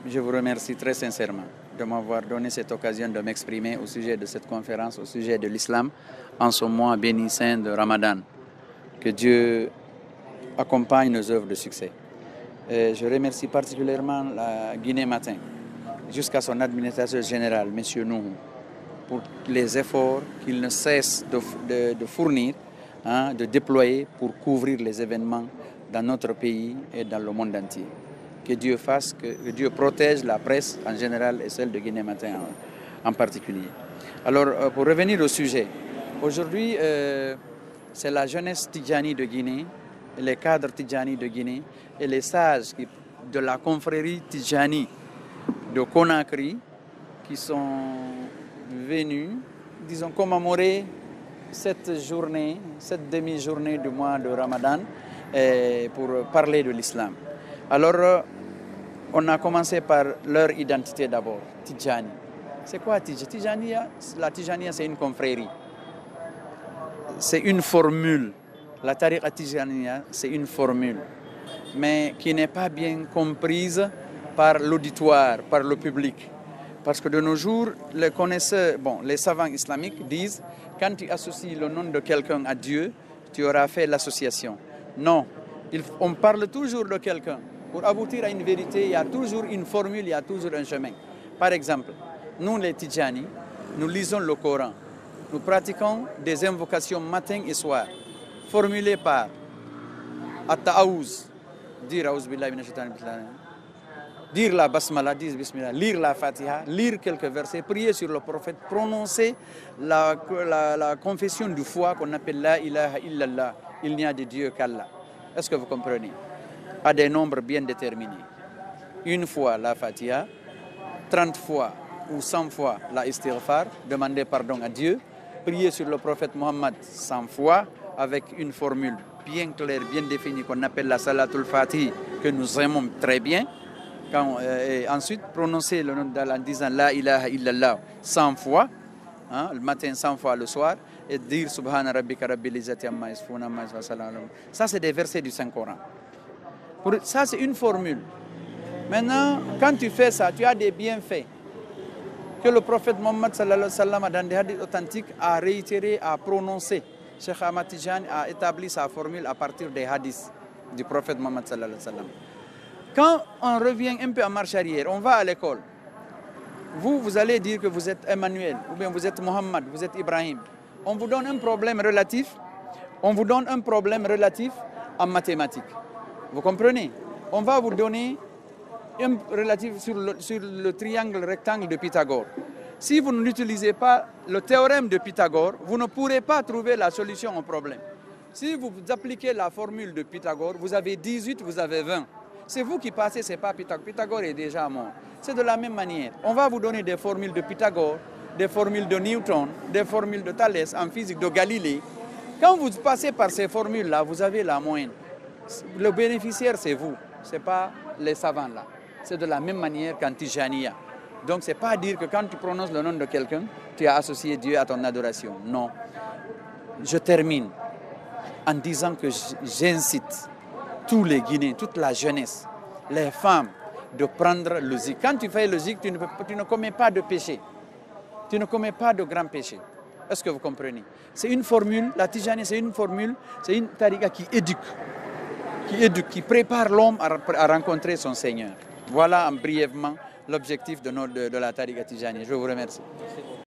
je vous remercie très sincèrement de m'avoir donné cette occasion de m'exprimer au sujet de cette conférence, au sujet de l'islam, en ce mois béni saint de Ramadan. Que Dieu accompagne nos œuvres de succès. Et je remercie particulièrement la Guinée Matin, jusqu'à son administrateur général, M. Nouhou, pour les efforts qu'il ne cesse de fournir, de déployer pour couvrir les événements dans notre pays et dans le monde entier. Que Dieu fasse, que Dieu protège la presse en général et celle de Guinée Matin en particulier. Alors, pour revenir au sujet, aujourd'hui, c'est la jeunesse Tidjani de Guinée, les cadres Tidjani de Guinée et les sages de la confrérie Tidjani de Conakry qui sont venus, disons, commémorer cette journée, cette demi-journée du mois de Ramadan pour parler de l'islam. Alors, on a commencé par leur identité d'abord, Tidjani. C'est quoi Tidjani? La Tidjaniya, c'est une confrérie. C'est une formule. La tariqa Tidjaniya, c'est une formule, mais qui n'est pas bien comprise par l'auditoire, par le public. Parce que de nos jours, les connaisseurs, les savants islamiques disent, quand tu associes le nom de quelqu'un à Dieu, tu auras fait l'association. Non, on parle toujours de quelqu'un. Pour aboutir à une vérité, il y a toujours une formule, il y a toujours un chemin. Par exemple, nous les Tidjani, nous lisons le Coran. Nous pratiquons des invocations matin et soir, formulées par At-Ta'awuz, dire la Basmala, dire Bismillah, lire la Fatiha, lire quelques versets, prier sur le prophète, prononcer la confession du foi qu'on appelle La ilaha illallah, il n'y a de Dieu qu'Allah. Est-ce que vous comprenez? À des nombres bien déterminés. Une fois la Fatiha, 30 fois ou 100 fois la istighfar, demander pardon à Dieu, prier sur le prophète Mohammed 100 fois avec une formule bien claire, bien définie qu'on appelle la Salatul Fatih, que nous aimons très bien. Et ensuite, prononcer le nom d'Allah en disant La ilaha illallah 100 fois, le matin 100 fois le soir, et dire Subhana rabbika rabbil izzati amma yasifun amma yasifun. Ça, c'est des versets du Saint-Coran. Ça, c'est une formule. Maintenant, quand tu fais ça, tu as des bienfaits que le prophète Mohammed sallallahu alayhi wa sallam, dans des hadiths authentiques, a réitéré, a prononcé. Cheikh Ahmad Tidjani a établi sa formule à partir des hadiths du prophète Mohammed sallallahu alayhi wa sallam. Quand on revient un peu en marche arrière, on va à l'école. Vous allez dire que vous êtes Emmanuel, ou bien vous êtes Mohammed, vous êtes Ibrahim. On vous donne un problème relatif, en mathématiques. Vous comprenez? On va vous donner un relatif sur le triangle rectangle de Pythagore. Si vous n'utilisez pas le théorème de Pythagore, vous ne pourrez pas trouver la solution au problème. Si vous appliquez la formule de Pythagore, vous avez 18, vous avez 20. C'est vous qui passez, ce n'est pas Pythagore. Pythagore est déjà mort. C'est de la même manière. On va vous donner des formules de Pythagore, des formules de Newton, des formules de Thalès en physique, de Galilée. Quand vous passez par ces formules-là, vous avez la moyenne. Le bénéficiaire, c'est vous, ce n'est pas les savants là. C'est de la même manière qu'en Tidjaniya. Donc, ce n'est pas dire que quand tu prononces le nom de quelqu'un, tu as associé Dieu à ton adoration. Non. Je termine en disant que j'incite tous les Guinéens, toute la jeunesse, les femmes, de prendre le zik. Quand tu fais le zik, tu ne commets pas de péché. Tu ne commets pas de grands péchés. Est-ce que vous comprenez? C'est une formule, la Tidjaniya, c'est une formule, c'est une tariqa qui éduque, qui prépare l'homme à rencontrer son Seigneur. Voilà brièvement l'objectif de la tariqa Tidjaniya. Je vous remercie.